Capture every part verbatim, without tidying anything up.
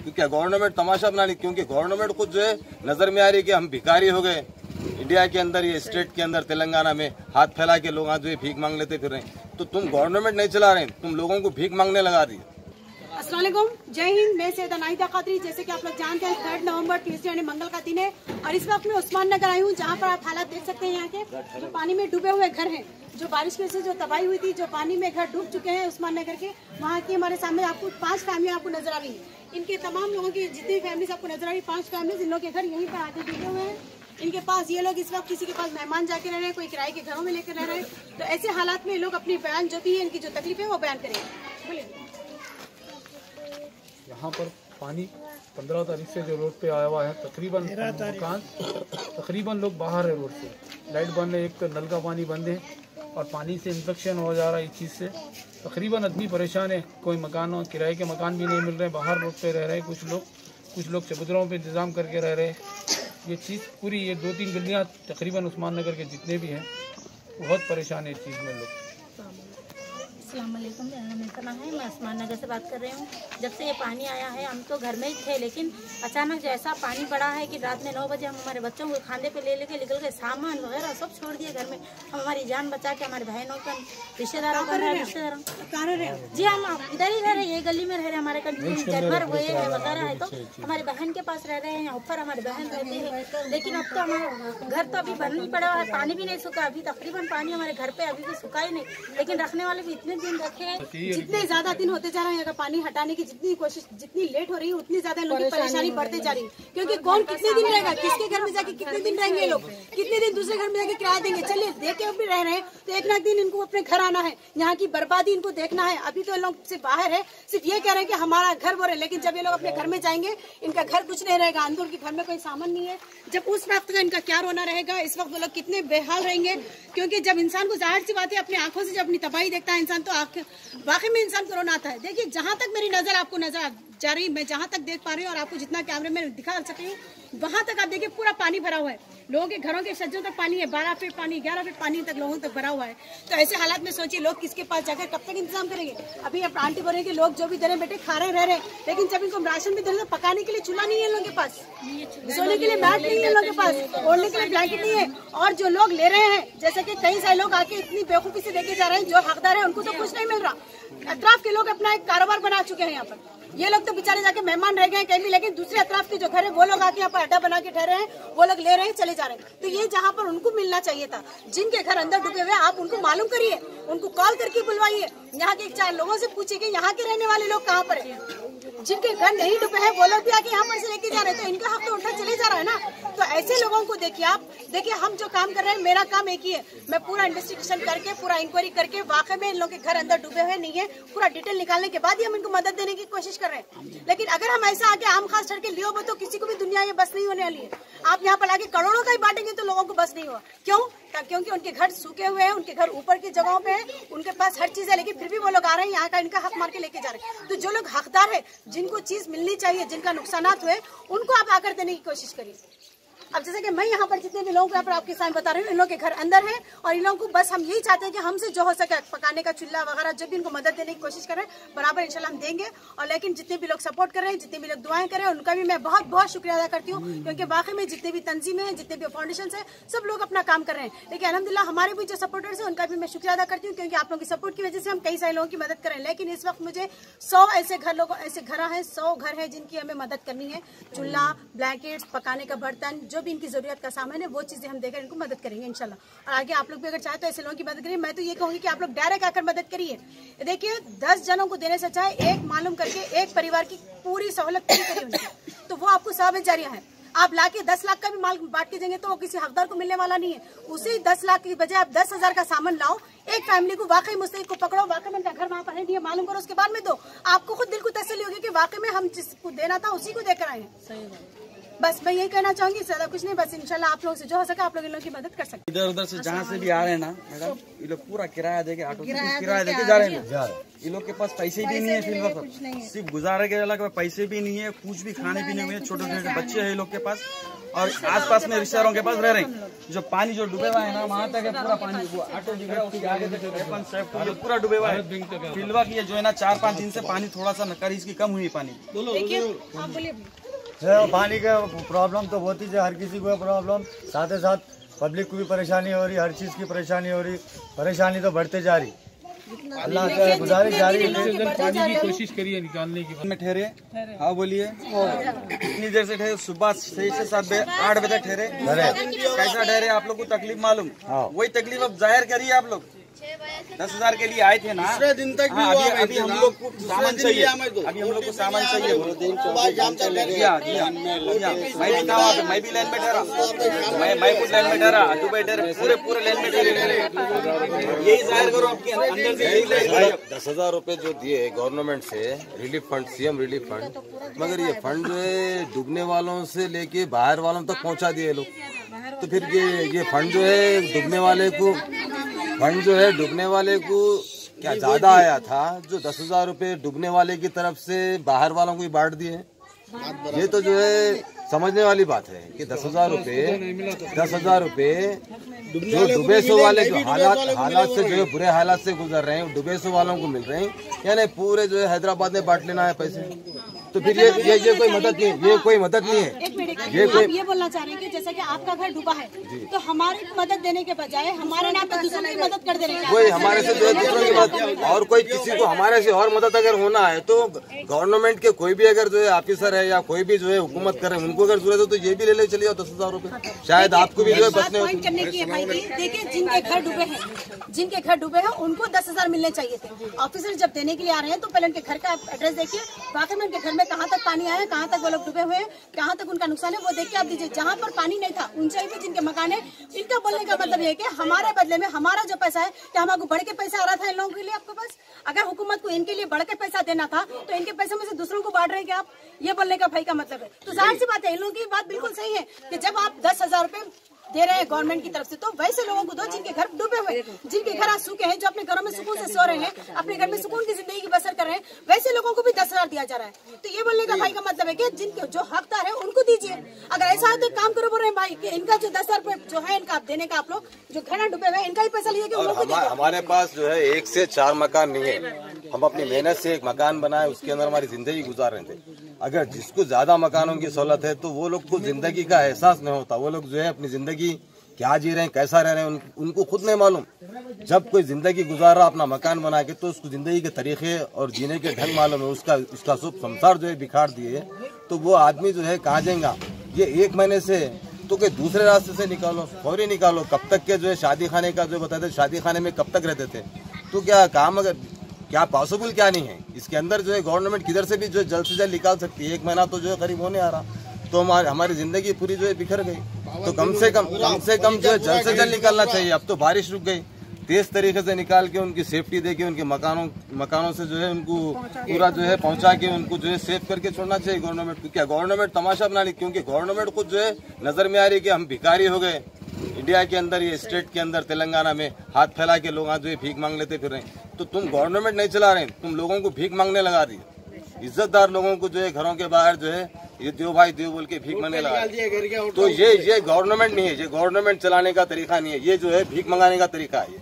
क्योंकि गवर्नमेंट तमाशा बना रही, क्योंकि गवर्नमेंट खुद जो है नजर में आ रही है कि हम भिखारी हो गए। इंडिया के अंदर, ये स्टेट के अंदर, तेलंगाना में हाथ फैला के लोग जो है भीख मांग लेते फिर रहे हैं। तो तुम गवर्नमेंट नहीं चला रहे, तुम लोगों को भीख मांगने लगा दी। अस्सलाम वालेकुम, जय हिंद। मैं सैयदा नाहिदा कादरी। जैसे कि आप लोग जानते हैं, थर्ड नवंबर ट्यूसडे यानी मंगल का दिन है और इस वक्त मैं उस्मान नगर आई हूँ, जहाँ पर आप हालात देख सकते हैं। यहाँ के जो पानी में डूबे हुए घर हैं, जो बारिश की वजह से जो तबाही हुई थी, जो पानी में घर डूब चुके हैं उस्मान नगर के, वहाँ की हमारे सामने आपको पांच फैमिली आपको नजर आ रही है। इनके तमाम लोगों की जितनी फैमिलीज आपको नजर आ रही है, पांच फैमिलीज, इन लोगों के घर यहीं पर आके डूबे हुए हैं। इनके पास ये लोग इस वक्त किसी के पास मेहमान जाके रह रहे हैं, कोई किराए के घरों में लेकर रह रहे हैं। तो ऐसे हालात में लोग अपनी बयान जो भी है, इनकी जो तकलीफ है वो बयान करेंगे। बोलिए। यहाँ पर पानी पंद्रह तारीख से जो रोड पे आया हुआ है, तकरीबन मकान तकरीबन लोग बाहर है रोड से, लाइट बंद है, एक तो नल का पानी बंद है और पानी से इन्फेक्शन हो जा रहा है। इस चीज़ से तकरीबन आदमी परेशान है। कोई मकान, किराए के मकान भी नहीं मिल रहे, बाहर रोड पे रह रहे हैं कुछ लोग, कुछ लोग चबूतरों पे इंतज़ाम करके रह रहे हैं। ये चीज़ पूरी, ये दो तीन गलियाँ तकरीबन उस्मान नगर के जितने भी हैं बहुत परेशान है इस चीज़ में लोग। अस्सलाम वालेकुम, मेरा नाम इतना है, मैं उस्मान नगर से बात कर रही हूँ। जब से ये पानी आया है हम तो घर में ही थे, लेकिन अचानक जो ऐसा पानी बढ़ा है कि रात में नौ बजे हम हमारे बच्चों को खाने पे ले लेके निकल गए, सामान वगैरह सब छोड़ दिए घर में। हम हमारी जान बचा के हमारे बहनों का, रिश्तेदारों का, रिश्तेदारों जी हम इधर ही रह रहे, ये गली में रह रहे। हमारे घर हुए है वगैरह है, तो हमारी बहन के पास रह रहे हैं, ऊपर हमारी बहन रहती है। लेकिन अब तो हमारा घर तो अभी बन नहीं पड़ा है, पानी भी नहीं सूखा अभी, तकरीबन पानी हमारे घर पे अभी भी सूखा ही नहीं, लेकिन रखने वाले भी इतने दिन रखे। जितने ज्यादा दिन होते जा रहे हैं, अगर पानी हटाने की जितनी कोशिश, जितनी लेट हो रही है, उतनी ज्यादा लोगों की परेशानी बढ़ते जा रही है। क्योंकि कौन कितने दिन रहेगा, किसके घर में जाके कितने दिन रहेंगे लोग, कितने दिन दूसरे घर में जाके किराया देंगे। चलिए देख के भी रह रहे हैं, तो एक ना एक दिन इनको अपने घर आना है, यहाँ की बर्बादी इनको देखना है। अभी तो लोग सिर्फ बाहर है, सिर्फ ये कह रहे हैं कि हमारा घर वो है, लेकिन जब ये लोग अपने घर में जाएंगे, इनका घर कुछ नहीं रहेगा, अंदर के घर में कोई सामान नहीं है। जब उस वक्त का इनका क्या रोना रहेगा, इस वक्त वो लोग कितने बेहाल रहेंगे। क्योंकि जब इंसान को, जाहिर सी बात है, अपनी आंखों से जब अपनी तबाही देखता है इंसान, तो वाकई में इंसान को रोना आता है। देखिए, जहाँ तक मेरी नजर आपको नजर जा रही, मैं जहाँ तक देख पा रही हूँ और आपको जितना कैमरे में दिखा सके हूँ, वहाँ तक आप देखिए पूरा पानी भरा हुआ है। लोगों के घरों के सज्जों तक पानी है, बारह फीट पानी, ग्यारह फीट पानी तक लोगों तक भरा हुआ है। तो ऐसे हालात में सोचिए लोग किसके पास जाकर कब तक इंतजाम करेंगे। अभी अब आंटी बोल रहे हैं कि लोग जो भी दे रहे बेटे खा रहे रह रहे, लेकिन जब इनको राशन भी दे रहे तो पकाने के लिए चूल्हा नहीं है लोगों के पास, सोने के लिए मैट नहीं है लोगों के पास, ओढ़ने के लिए ब्लैंकेट नहीं है। और जो लोग ले रहे हैं, जैसे कि कई सारे लोग आके इतनी बेवकूफी से देके जा रहे हैं, जो हकदार है उनको तो कुछ नहीं मिल रहा। अतराफ के लोग अपना एक कारोबार बना चुके हैं यहाँ पर। ये लोग तो बेचारे जाके मेहमान रह गए कहीं भी, लेकिन दूसरे अतराफ के जो घर है वो लोग आके यहाँ पर अड्डा बना के ठहरे हैं, वो लोग ले रहे हैं, चले जा रहे हैं। तो ये जहाँ पर उनको मिलना चाहिए था, जिनके घर अंदर डूबे हुए, आप उनको मालूम करिए, उनको कॉल करके बुलवाइए, यहाँ के चार लोगों से पूछिए कि यहाँ के रहने वाले लोग कहाँ पर है। जिनके घर नहीं डूबे हैं वो लोग भी आके यहाँ पर से लेके जा रहे हैं, तो इनका हक तो उठा चले जा रहा है ना। तो ऐसे लोगों को देखिए आप, देखिए हम जो काम कर रहे हैं, मेरा काम एक ही है, मैं पूरा इन्वेस्टिगेशन करके, पूरा इंक्वायरी करके, वाकई में इन लोगों के घर अंदर डूबे हुए नहीं है, पूरा डिटेल निकालने के बाद ही हम इनको मदद देने की कोशिश कर रहे हैं। लेकिन अगर हम ऐसा आके आम खास चढ़ के लियो तो किसी को भी दुनिया ये बस नहीं होने वाली है। आप यहाँ पर आके करोड़ों का ही बांटेंगे तो लोगों को बस नहीं हुआ। क्यों? क्योंकि उनके घर सूखे हुए हैं, उनके घर ऊपर की जगहों पे है, उनके पास हर चीज है, लेकिन फिर भी वो लोग आ रहे हैं यहाँ का इनका हक मार के लेके जा रहे हैं। तो जो लोग हकदार है, जिनको चीज मिलनी चाहिए, जिनका नुकसानात हुए, उनको आप आकर देने की कोशिश करिए। अब जैसे कि मैं यहाँ पर जितने भी लोगों को आपके सामने बता रही हूँ, इन लोगों के घर अंदर है और इन लोगों को बस हम यही चाहते हैं कि हमसे जो हो सके पकाने का चूल्हा वगैरह, जब भी इनको मदद देने की कोशिश करें, बराबर इंशाल्लाह हम देंगे। और लेकिन जितने भी लोग सपोर्ट कर रहे हैं, जितने भी लोग दुआएं कर रहे हैं, उनका भी मैं बहुत बहुत शुक्रिया अदा करती हूँ। क्योंकि वाकई में जितने भी तंजीमें हैं, जितने भी फाउंडेशन है, सब लोग अपना काम कर रहे हैं। लेकिन अल्हम्दुलिल्लाह हमारे भी जो सपोर्टर्स हैं, उनका भी मैं शुक्रिया अदा करती हूँ, क्योंकि आप लोगों की सपोर्ट की वजह से हम कई सारे लोगों की मदद करें। लेकिन इस वक्त मुझे सौ ऐसे घर लोग ऐसे घर हैं, सौ घर है जिनकी हमें मदद करनी है। चूल्हा, ब्लैंकेट्स, पकाने का बर्तन, जो भी इनकी जरूरत का सामान है, वो चीजें हम देकर इनको मदद करेंगे इंशाल्लाह। और आगे आप लोग भी अगर चाहे तो ऐसे लोगों की मदद करिए। मैं तो ये कहूंगी कि आप लोग डायरेक्ट आकर मदद करिए। देखिए, दस जनों को देने से चाहे एक मालूम करके एक परिवार की पूरी सहूलत पूरी करिए उनकी, तो वो आपको सवाब जारिया है। आप लाके दस लाख का भी माल बांट के देंगे तो वो किसी हकदार को मिलने वाला नहीं है। उसी दस लाख की बजाय आप दस हजार का सामान लाओ, एक फैमिली को वाकई मुस्तहिक को पकड़ो, वाकई में घर वहाँ पर है मालूम करो, उसके बाद में दो, आपको खुद दिल को तसल्ली होगी कि वाकई में हम जिसको देना था उसी को देकर आए हैं। बस मैं यही कहना चाहूंगी, ज्यादा कुछ नहीं, बस इंशाल्लाह आप लोग से जो हो सके आप लोग इन लोगों की मदद कर सकते हैं। इधर उधर से जहाँ से भी आ रहे हैं ना मैडम, ये लोग पूरा किराया देके ऑटो से किराया देके जा रहे हैं। ये लोग के पास पैसे भी नहीं है फिर वक्त, सिर्फ गुजारे के अलग पैसे भी नहीं है, कुछ भी खाने पीने में। छोटे छोटे बच्चे हैं लोग के पास और आसपास में रिश्तेदारों के पास रह रहे हैं। जो पानी जो डूबे हुआ है ना वहाँ तक है पूरा पानी, वो ऑटो दिख रहा है उसके आगे पूरा डूबे हुआ है। फिलवा की जो है ना चार पाँच दिन से पानी थोड़ा सा नकारी इसकी कम हुई पानी। पानी का प्रॉब्लम तो होती है, हर किसी को प्रॉब्लम, साथ ही साथ पब्लिक को भी परेशानी हो रही, हर चीज की परेशानी हो रही, परेशानी तो बढ़ते जा रही। अल्लाह से गुजारिश जारी है, पानी की कोशिश करिए निकालने की। में ठहरे, हाँ बोलिए, कितनी देर से ठहरे? सुबह छह से सात बजे आठ बजे ठहरे। कैसा ठहरे? आप लोग को तकलीफ मालूम, वही तकलीफ अब जाहिर करिए। आप लोग दस हजार के लिए आए थे ना, दूसरे दिन तक हाँ, अभी अभी हम लोग को सामान चाहिए, अभी हम लोग को सामान चाहिए। मैं भी था वहाँ पे, मैं भी लाइन में ठहरा, मैं मैं खुद लाइन में ठहरा, तू बैठे पूरे पूरे लाइन में ठहरे। यही जाहिर करो आपके अंदर से। दस हजार रूपए जो दिए गवर्नमेंट से relief fund, CM relief fund, मगर ये फंड जो है डूबने वालों से लेके बाहर वालों तक पहुँचा दिए लोग। तो फिर ये ये फंड जो है डूबने वाले को फंड जो है डूबने वाले को क्या ज्यादा आया था, जो दस हजार रूपए डूबने वाले की तरफ से बाहर वालों को ही बांट दिए। ये तो जो है समझने वाली बात है कि दस हजार रूपए दस हजार रूपए जो डूबे सो वाले जो हालात हालात से जो है बुरे हालात से गुजर रहे हैं डूबे सो वालों को मिल रहे हैं, यानी पूरे जो है हैदराबाद में बांट लेना है पैसे। तो फिर ये ये ये कोई मदद नहीं, ये कोई मदद नहीं है। एक मिनट, ये कोई... आप ये बोलना चाह रहे हैं कि जैसा कि आपका घर डूबा है तो हमारी मदद देने के बजाय हमारे नाम पे दूसरों की मदद कर देने, कोई हमारे से जो है दूसरों की मदद, और कोई किसी को हमारे से और मदद अगर होना है तो गवर्नमेंट के कोई भी अगर जो है ऑफिसर है या कोई भी जो है हुकूमत करे, उनको अगर जरूरत हो तो ये भी ले ले चलिए दस हजार रूपए, शायद आपको भी जो है बचने हो। करने की है भाई, देखिए जिनके घर डूबे हैं जिनके घर डूबे हैं उनको दस हजार मिलने चाहिए थे। ऑफिसर जब देने के लिए आ रहे हैं तो पहले उनके घर का एड्रेस देखिए, वाकई में उनके घर में कहाँ तक पानी आया, कहाँ तक वो लोग डूबे हुए हैं, कहाँ तक उनका नुकसान है, वो देख के आप दीजिए। जहाँ पर पानी नहीं था ऊंचाई पे जिनके मकान है, इनका बोलने का मतलब ये है कि हमारे बदले में हमारा जो पैसा है, क्या हमको बढ़ के पैसा आ रहा था इन लोगों के लिए आपके पास? अगर हुकूमत को इनके लिए बढ़ के पैसा देना था तो इनके पैसे में से दूसरों को बांट रहे हैं क्या आप? ये बोलने का भाई का मतलब है। तो जाहिर सी बात है, इन लोगों की बात बिल्कुल सही है कि जब आप दस हजार रूपए दे रहे हैं गवर्नमेंट की तरफ से तो वैसे लोगों को दो जिनके घर डूबे हुए, जिनके घर आज सूखे हैं, जो अपने घरों में सुकून से सो रहे हैं, अपने घर में सुकून की जिंदगी की बसर कर रहे हैं, वैसे लोगों को भी दस हजार दिया जा रहा है। तो ये बोलने का भाई का मतलब है कि जिनके जो हकदार है उनको दीजिए। अगर ऐसा है तो काम करो, बोल रहे हैं भाई कि इनका जो दस हजार रूपए जो है इनका देने का, आप लोग जो घर डूबे हुए इनका ही पैसा लीजिए। और हमारे पास जो है एक से चार मकान नहीं है, हम अपनी मेहनत से एक मकान बनाए, उसके अंदर हमारी जिंदगी गुजार रहे थे। अगर जिसको ज्यादा मकानों की सहूलत है तो वो लोग को जिंदगी का एहसास नहीं होता, वो लोग जो है अपनी जिंदगी क्या जी रहे हैं, कैसा रह रहे हैं, उन, उनको खुद नहीं मालूम। जब कोई जिंदगी गुजार रहा अपना मकान बना के तो उसको जिंदगी के तरीके और जीने के ढंग मालूम है, उसका उसका शुभ संसार जो है बिखार दिए, तो वो आदमी जो है कहाँ जाएगा? ये एक महीने से तो कोई दूसरे रास्ते से निकालो, फौरी निकालो। कब तक के जो है शादी खाने का जो बताते, शादी खाने में कब तक रहते थे? तो क्या काम अगर क्या पॉसिबल क्या नहीं है इसके अंदर जो है गवर्नमेंट किधर से भी जो जल्द से जल्द निकाल सकती है। एक महीना तो जो है करीब होने आ रहा, तो हमारी हमारी जिंदगी पूरी जो है बिखर गई। तो कम से कम कम से कम जो है जल्द से जल्द निकालना चाहिए। अब तो बारिश रुक गई, तेज तरीके से निकाल के उनकी सेफ्टी दे के उनके मकानों मकानों से जो है उनको पूरा जो है पहुंचा के उनको जो है सेफ करके छोड़ना चाहिए गवर्नमेंट को। क्या गवर्नमेंट तमाशा बना ली? क्योंकि गवर्नमेंट खुद जो है नजर में आ रही है कि हम भिखारी हो गए। इंडिया के अंदर, ये स्टेट के अंदर तेलंगाना में हाथ फैला के लोग जो है भीख मांग लेते फिर रहे हैं। तो तुम गवर्नमेंट नहीं चला रहे, तुम लोगों को भीख मांगने लगा दी। इज्जतदार लोगों को जो है घरों के बाहर जो है ये दो भाई दो बोल के भीख मांगने लगा। तो ये ये गवर्नमेंट नहीं है, ये गवर्नमेंट चलाने का तरीका नहीं है, ये जो है भीख मंगाने का तरीका है।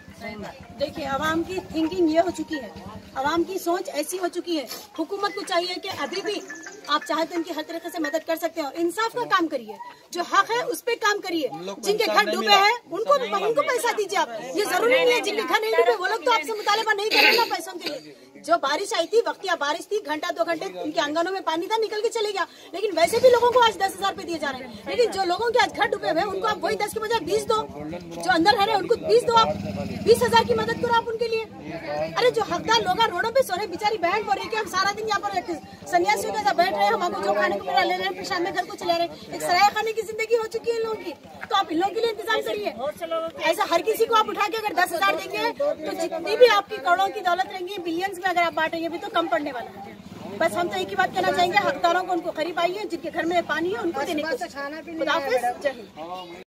देखिए, आवाम की थिंकिंग ये हो चुकी है, आवाम की सोच ऐसी हो चुकी है। हुकूमत को चाहिए कि अभी भी आप चाहे तो इनकी हर तरीके से मदद कर सकते हो, इंसाफ का काम करिए, जो हक है उस पे काम करिए। जिनके घर डूबे हैं उनको उनको पैसा दीजिए आप। ये जरूरी नहीं है जिनके घर नहीं डूबे वो लोग तो आपसे मुतालबा नहीं करेंगे पैसों के लिए। जो बारिश आई थी, वक्तिया बारिश थी, घंटा दो घंटे उनके आंगनों में पानी था, निकल के चले गया। लेकिन वैसे भी लोगों को आज दस हजार रूपए दिए जा रहे हैं। लेकिन जो लोगों के आज घर डूबे हुए उनको आप वही दस के बजाय बीस दो, जो अंदर रह रहे हैं उनको बीस दो, आप बीस हजार की मदद करो आप उनके लिए। अरे जो हकदार लोग रोडों पे सो रहे, बेचारी बहन बोल रही है कि हम सारा दिन यहाँ पर सन्यासियों के साथ बैठ रहे हैं, हमको जो खाने को मिला ले रहे हैं, पेशाब में घर को चला रहे हैं। एक सराय खाने की जिंदगी हो चुकी है इन लोगों की, तो आप इन लोगों के लिए इंतजाम करिए। ऐसा हर किसी को आप उठा के अगर दस हजार देंगे तो जितनी भी आपकी करोड़ों की दौलत रहेंगी, बिलियंस में अगर आप बांटेंगे भी तो कम पड़ने वाला है। बस हम तो एक ही बात कहना चाहेंगे, हकदारों को उनको करीब आइए, जिनके घर में पानी है उनको देने की कोशिश। खुदा हाफिज़, जय हिंद।